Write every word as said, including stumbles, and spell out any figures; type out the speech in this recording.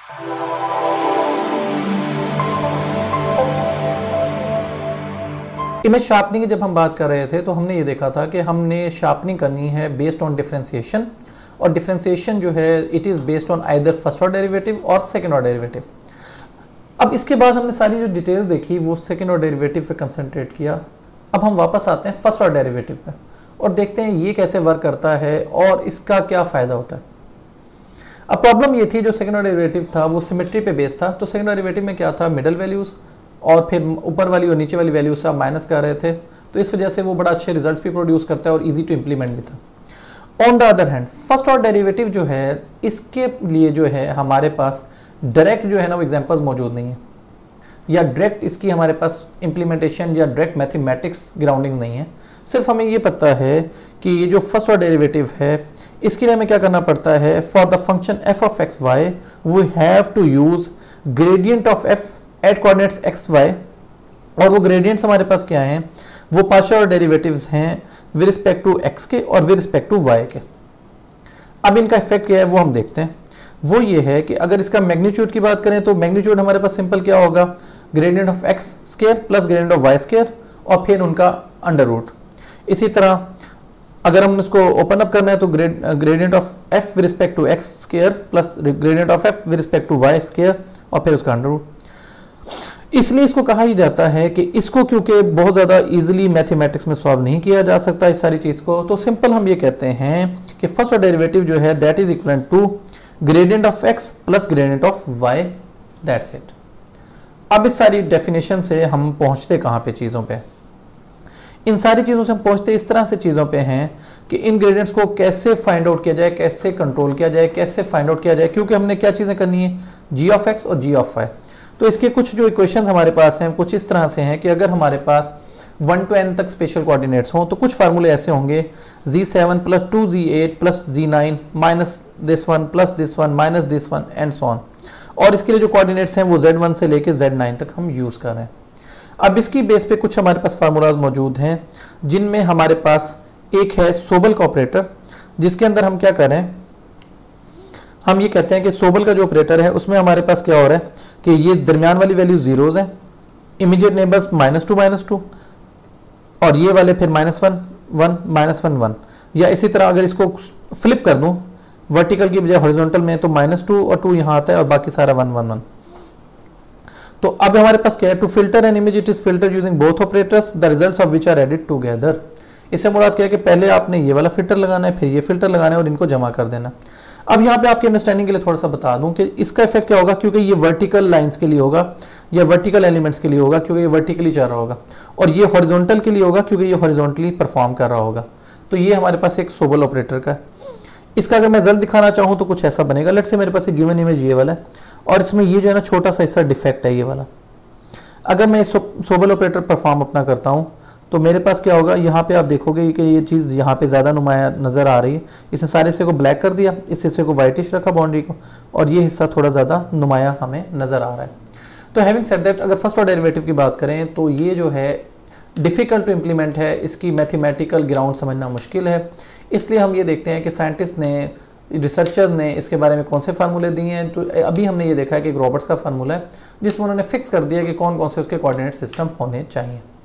Image sharpening की जब हम बात कर रहे थे तो हमने ये देखा था कि हमने शार्पनिंग करनी है बेस्ड ऑन डिफरेंशिएशन, और डिफरेंशिएशन जो है it is based on either first order derivative और सेकंड ऑर्डर डेरिवेटिव। अब इसके बाद हमने सारी जो डिटेल देखी वो सेकंड ऑर्डर डेरिवेटिव पे कंसंट्रेट किया। अब हम वापस आते हैं फर्स्ट ऑर्डर डेरिवेटिव पे और देखते हैं ये कैसे वर्क करता है और इसका क्या फ़ायदा होता है। अब प्रॉब्लम ये थी, जो सेकंड ऑर्डर डेरिवेटिव था वो सिमेट्री पे बेस्ड था। तो सेकंड ऑर्डर डेरिवेटिव में क्या था, मिडल वैल्यूज़ और फिर ऊपर वाली और नीचे वाली वैल्यूज से आप माइनस कर रहे थे, तो इस वजह से वो बड़ा अच्छे रिजल्ट्स भी प्रोड्यूस करता है और इजी टू इम्प्लीमेंट भी था। On the other hand first order derivative जो है इसके लिए जो है हमारे पास डायरेक्ट जो है ना वो एग्जांपल्स मौजूद नहीं है, या डायरेक्ट इसकी हमारे पास इम्प्लीमेंटेशन या डायरेक्ट मैथमेटिक्स ग्राउंडिंग नहीं है। सिर्फ हमें ये पता है कि ये जो फर्स्ट ऑर्डर डेरिवेटिव है इसके लिए हमें क्या करना पड़ता है, for the function F of X Y we have to use gradient of F at coordinates X Y, और वो ग्रेडियंट्स हमारे पास क्या हैं, वो पार्शियल ऑर्डर डेरिवेटिव्स हैं विद रिस्पेक्ट टू एक्स के और विद रिस्पेक्ट टू वाई के। अब इनका इफेक्ट क्या है वो हम देखते हैं। वो ये है कि अगर इसका मैग्नीट्यूड की बात करें तो मैग्नीट्यूड हमारे पास सिंपल क्या होगा, gradient of X square plus gradient of Y square और फिर उनका अंडर रूट। इसी तरह अगर हम इसको ओपन अप करना है तो gradient of F with respect to X square plus gradient of F with respect to Y square और फिर उसका अंडर रूट। इसलिए इसको कहा ही जाता है कि इसको क्योंकि बहुत ज़्यादा इजीली मैथमेटिक्स में सॉल्व नहीं किया जा सकता इस सारी चीज़ को, तो सिंपल हम ये कहते हैं कि फर्स्ट ऑर्डर डेरिवेटिव जो है that is equal to gradient of X plus gradient of Y, that's it. अब इस सारी डेफिनेशन से हम पहुंचते कहाँ पे चीज़ों पे, इन सारी चीज़ों से हम पहुंचते इस तरह से चीज़ों पे हैं कि इन ग्रेडियंट्स को कैसे फाइंड आउट किया जाए, कैसे कंट्रोल किया जाए, कैसे फाइंड आउट किया जाए, क्योंकि हमने क्या चीज़ें करनी है, जी ऑफ एक्स और जी ऑफ वाई। तो इसके कुछ जो इक्वेशंस हमारे पास हैं कुछ इस तरह से हैं कि अगर हमारे पास वन टू एन तक स्पेशल कोऑर्डिनेट्स हों तो कुछ फार्मूले ऐसे होंगे, G seven plus two G eight plus G nine minus this one plus this one minus this one and so on, और इसके लिए जो कोऑर्डिनेट्स हैं वो जेड वन से लेके जेड नाइन तक हम यूज़ कर रहे हैं। अब इसकी बेस पे कुछ हमारे पास फार्मूलाज मौजूद हैं जिनमें हमारे पास एक है सोबल का ऑपरेटर, जिसके अंदर हम क्या करें, हम ये कहते हैं कि सोबल का जो ऑपरेटर है उसमें हमारे पास क्या हो रहा है कि ये दरमियान वाली वैल्यू जीरोज हैं, immediate neighbours minus two minus two और ये वाले फिर minus one one minus one one, या इसी तरह अगर इसको फ्लिप कर दूं वर्टिकल की बजाय हॉरिजॉन्टल में तो माइनस टू और टू यहाँ आता है और बाकी सारा वन वन वन। तो अब हमारे पास क्या है, to filter an image it is filter using both operators the results of which are added together. इससे मुराद क्या है कि पहले आपने ये वाला फिल्टर लगाना है फिर ये फिल्टर लगाना है और इनको जमा कर देना। अब यहाँ पे आपकी अंडरस्टैंडिंग के लिए थोड़ा सा बता दूं कि इसका इफेक्ट क्या होगा, क्योंकि ये वर्टिकल लाइंस के लिए होगा या वर्टिकल एलिमेंट्स के लिए होगा क्योंकि ये वर्टिकली चल रहा होगा, और ये हॉरिजॉन्टल के लिए होगा क्योंकि ये हॉरिजॉन्टली परफॉर्म कर रहा होगा। तो ये हमारे पास एक सोबल ऑपरेटर का है। इसका अगर मैं रिजल्ट दिखाना चाहूँ तो कुछ ऐसा बनेगा, लेट्स से मेरे पास एक गिवन इमेज ये वाला है और इसमें ये जो है ना छोटा सा हिस्सा डिफेक्ट है ये वाला। अगर मैं सोबल ऑपरेटर परफॉर्म अपना करता हूँ तो मेरे पास क्या होगा, यहाँ पे आप देखोगे कि ये चीज़ यहाँ पे ज़्यादा नुमाया नज़र आ रही है। इसने सारे हिस्से को ब्लैक कर दिया, इस हिस्से को वाइटिश रखा बाउंड्री को, और ये हिस्सा थोड़ा ज़्यादा नुमाया हमें नज़र आ रहा है। तो हैविंग सेड दैट, अगर फर्स्ट ऑर्डर डेरिवेटिव की बात करें तो ये जो है डिफ़िकल्ट टू इम्प्लीमेंट है, इसकी मैथमेटिकल ग्राउंड समझना मुश्किल है। इसलिए हम ये देखते हैं कि साइंटिस्ट ने, रिसर्चर्स ने इसके बारे में कौन से फार्मूले दिए हैं। तो अभी हमने ये देखा है कि एक रॉबर्ट्स का फार्मूला है जिसमें उन्होंने फिक्स कर दिया कि कौन कौन से उसके कोऑर्डिनेट सिस्टम होने चाहिए।